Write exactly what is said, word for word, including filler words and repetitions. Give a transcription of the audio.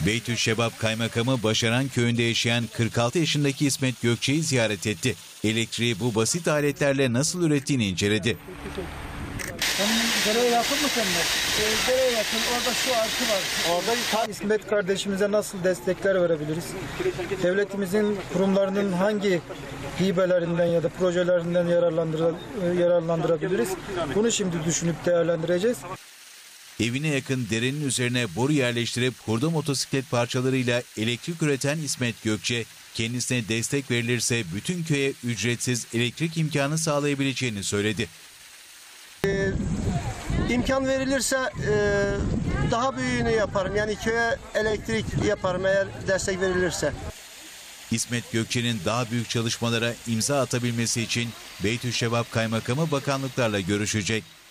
Beytüşşebap Kaymakamı Başaran Köyü'nde yaşayan kırk altı yaşındaki İsmet Gökçe'yi ziyaret etti. Elektriği bu basit aletlerle nasıl ürettiğini inceledi. Senin dereye yakın mı senin? Ee, dereye yakın, orada şu artı var. Orada İsmet kardeşimize nasıl destekler verebiliriz? Devletimizin kurumlarının hangi hibelerinden ya da projelerinden yararlandıra, yararlandırabiliriz? Bunu şimdi düşünüp değerlendireceğiz. Evine yakın derenin üzerine boru yerleştirip hurda motosiklet parçalarıyla elektrik üreten İsmet Gökçe, kendisine destek verilirse bütün köye ücretsiz elektrik imkanı sağlayabileceğini söyledi. Ee, imkan verilirse e, daha büyüğünü yaparım. Yani köye elektrik yaparım eğer destek verilirse. İsmet Gökçe'nin daha büyük çalışmalara imza atabilmesi için Beytüşşebap Kaymakamı bakanlıklarla görüşecek.